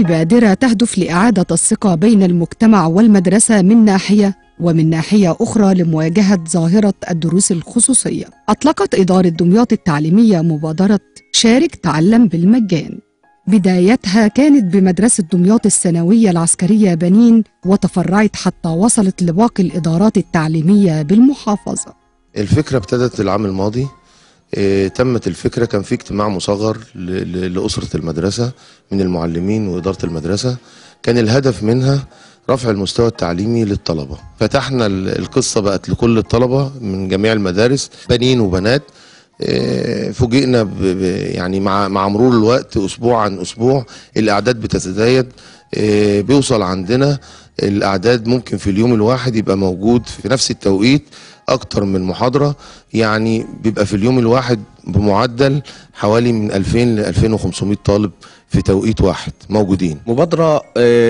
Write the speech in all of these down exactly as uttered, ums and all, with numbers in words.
بادرة تهدف لإعادة الثقة بين المجتمع والمدرسة من ناحية، ومن ناحية أخرى لمواجهة ظاهرة الدروس الخصوصية. أطلقت إدارة دمياط التعليمية مبادرة شارك تعلم بالمجان. بدايتها كانت بمدرسة دمياط الثانوية العسكرية بنين، وتفرعت حتى وصلت لباقي الإدارات التعليمية بالمحافظة. الفكرة ابتدت العام الماضي، اه تمت الفكرة، كان في اجتماع مصغر لأسرة المدرسة من المعلمين وإدارة المدرسة، كان الهدف منها رفع المستوى التعليمي للطلبة. فتحنا القصة بقت لكل الطلبة من جميع المدارس، بنين وبنات. فوجئنا ب يعني مع مع مرور الوقت اسبوع عن اسبوع الاعداد بتتزايد، بيوصل عندنا الاعداد ممكن في اليوم الواحد يبقى موجود في نفس التوقيت اكتر من محاضرة، يعني بيبقى في اليوم الواحد بمعدل حوالي من ألفين ل ألفين وخمسمائة طالب في توقيت واحد موجودين. مبادرة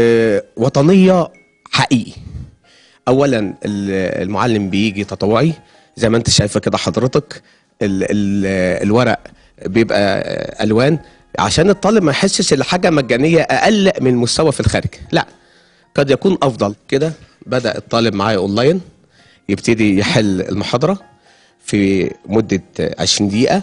وطنية حقيقي. اولا المعلم بيجي تطوعي زي ما انت شايفه كده حضرتك، ال ال الورق بيبقى الوان عشان الطالب ما يحسش ان حاجه مجانيه اقل من المستوى في الخارج، لا قد يكون افضل. كده بدا الطالب معايا اونلاين يبتدي يحل المحاضره في مده عشرين دقيقه،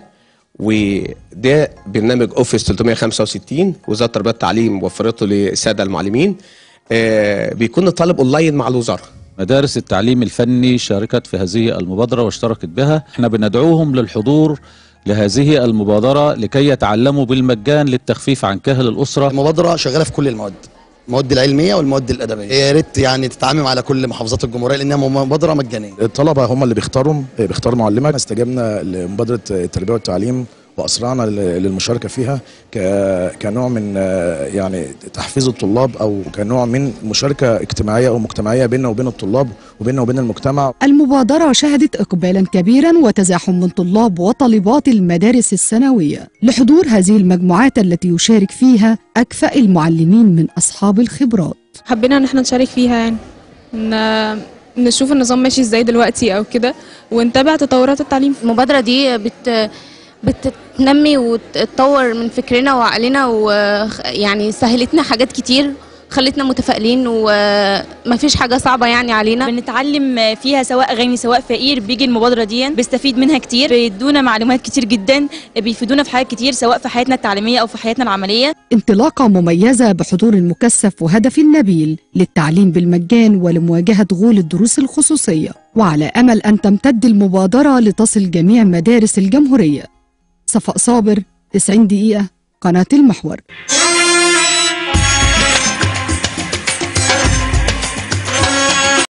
وده برنامج اوفيس ثلاثمائة وخمسة وستين وزاره التربيه والتعليم وفرته للساده المعلمين. آه بيكون الطالب اونلاين مع الوزاره. مدارس التعليم الفني شاركت في هذه المبادرة واشتركت بها. احنا بندعوهم للحضور لهذه المبادرة لكي يتعلموا بالمجان للتخفيف عن كاهل الأسرة. المبادرة شغالة في كل المواد، المواد العلمية والمواد الأدبية. يا ريت يعني تتعامل على كل محافظات الجمهورية لأنها مبادرة مجانية. الطلبة هم اللي بيختاروا بيختاروا معلمك. استجبنا لمبادرة التربية والتعليم وأسرعنا للمشاركة فيها كنوع من يعني تحفيز الطلاب أو كنوع من مشاركة اجتماعية أو مجتمعية بيننا وبين الطلاب وبيننا وبين المجتمع. المبادرة شهدت إقبالا كبيرا وتزاحم من طلاب وطالبات المدارس الثانوية لحضور هذه المجموعات التي يشارك فيها أكفأ المعلمين من أصحاب الخبرات. حبينا إن احنا نشارك فيها، يعني نشوف النظام ماشي ازاي دلوقتي أو كده ونتابع تطورات التعليم. المبادرة دي بت بتنمي وتطور من فكرنا وعقلنا، ويعني سهلتنا حاجات كتير، خلتنا متفائلين ومفيش حاجة صعبة يعني علينا. بنتعلم فيها سواء غني سواء فقير بيجي المبادرة دي بيستفيد منها كتير، بيدونا معلومات كتير جدا، بيفيدونا في حاجات كتير سواء في حياتنا التعليمية أو في حياتنا العملية. انطلاقة مميزة بحضور مكثف وهدف نبيل للتعليم بالمجان ولمواجهة غول الدروس الخصوصية، وعلى أمل أن تمتد المبادرة لتصل جميع مدارس الجمهورية. صفاء صابر، تسعين دقيقة، قناة المحور.